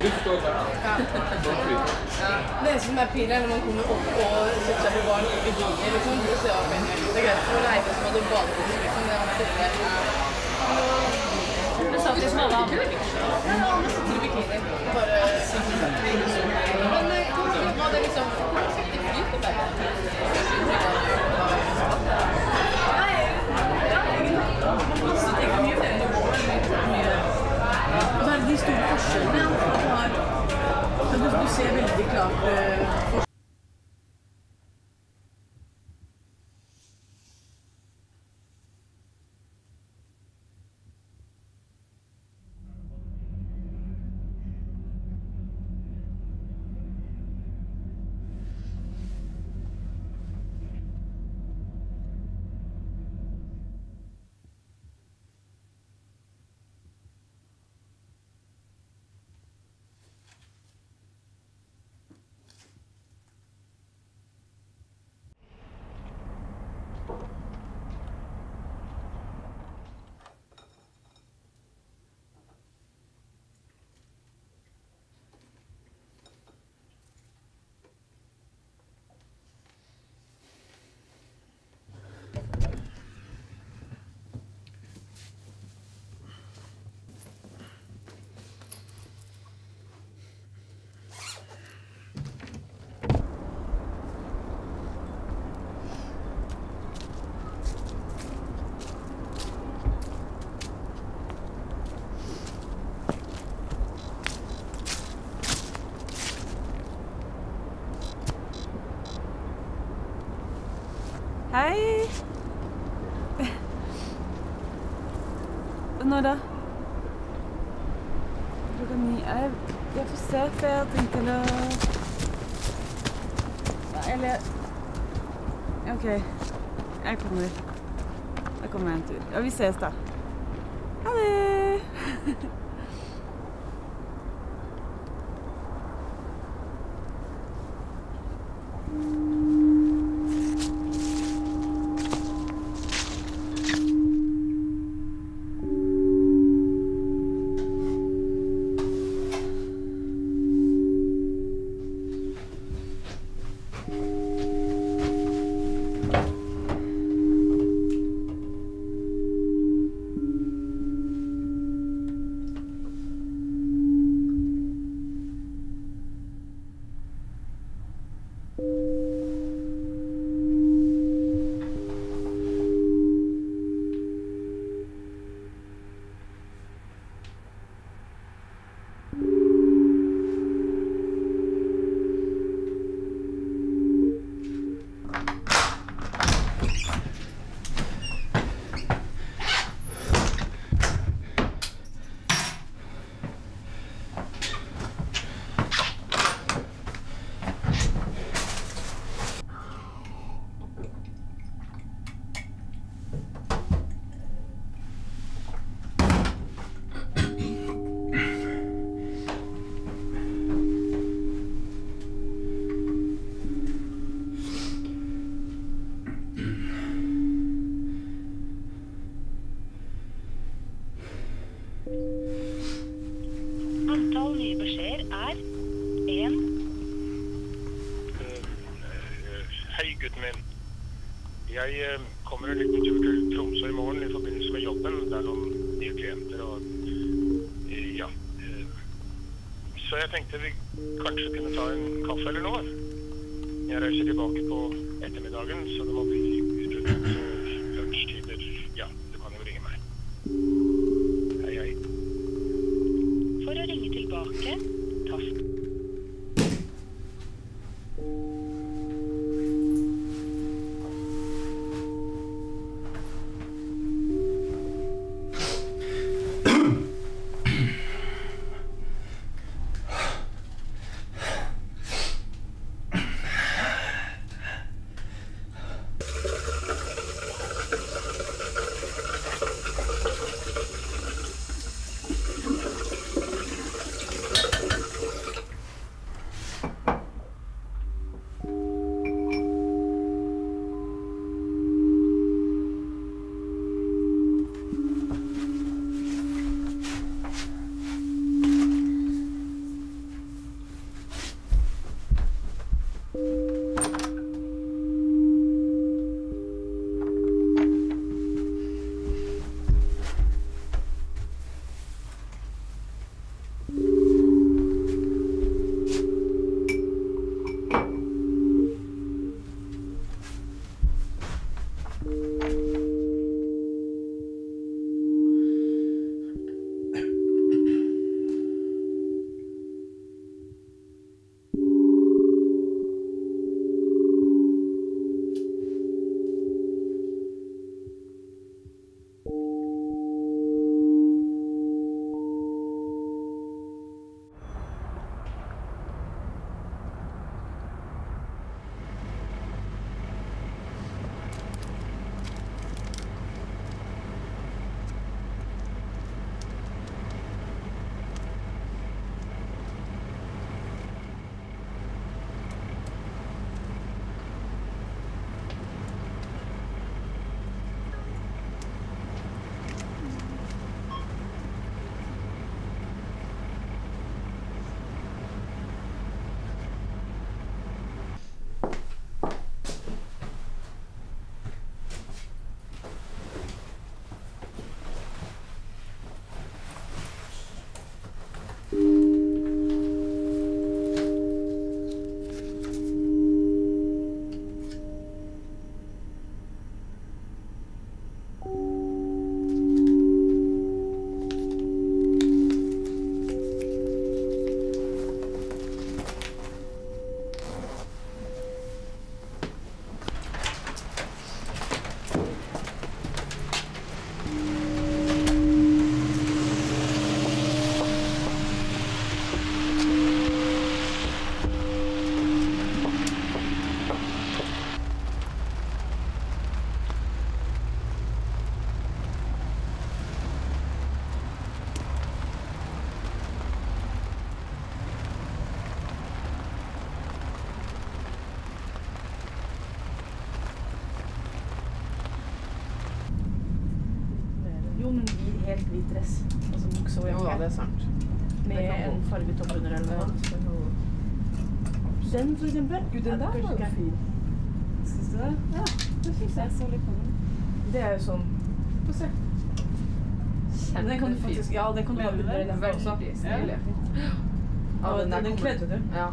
Det som pinlig når man kommer opp og setter seg på barn i bikini, liksom. Det ser jeg pinlig. Det greit for Reive som hadde badebukser, liksom. Det var sitte. Det satt liksom alle andre i bikini. Ja, alle sitter i bikini. Bare men var det liksom i flytet bare? Nei, masse ting. Mye flere enn og så det de store forskjellene, du ser veldig klart forskjell. Hei! Når da? Klokka 9. Jeg får se, for jeg tenkte å... Eller... Ok, jeg kommer. Da kommer jeg en tur. Ja, vi ses da. Ha det! Antall nye beskjeder er 1. Hei, gutten min. Jeg kommer en liten tur til Tromsø i morgen i forbindelse med jobben. Det er noen nye klienter og... ja. Så jeg tenkte vi kanskje kunne ta en kaffe eller noe. Jeg reiser tilbake på ettermiddagen, så det må bli rundt lunsjtider. Ja, du kan jo ringe meg. Hei, hei. For å ringe tilbake, tast. hvit dress. Altså bukse og Jo, jakke. ja, det er sant. Med det kan en gå. farget topp under eller noe. Den for eksempel. Gud, den der var jo fin. Synes du det? Ja, det synes Jeg jeg. så litt på den. Det er jo sånn. Få se. Den kan du faktisk, ja, den kan du ha under den også. Veldig stilig. Ja, den der den kommer kledde til. du. Ja.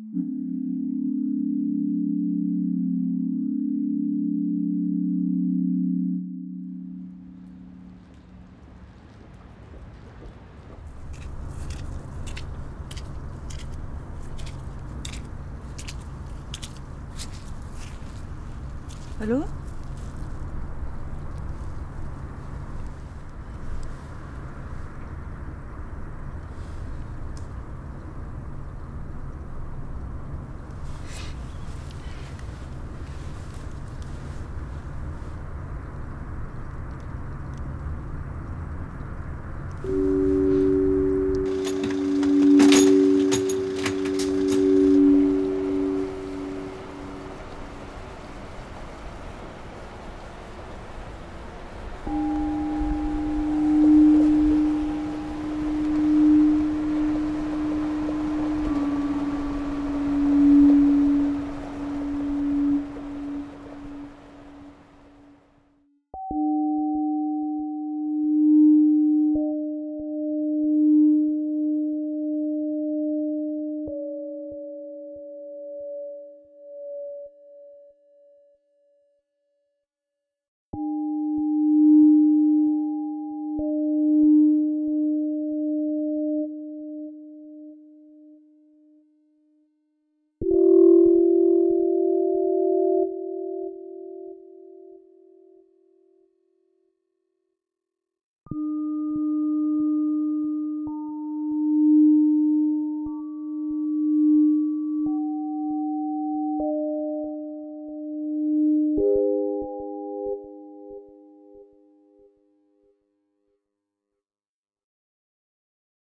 Hallo?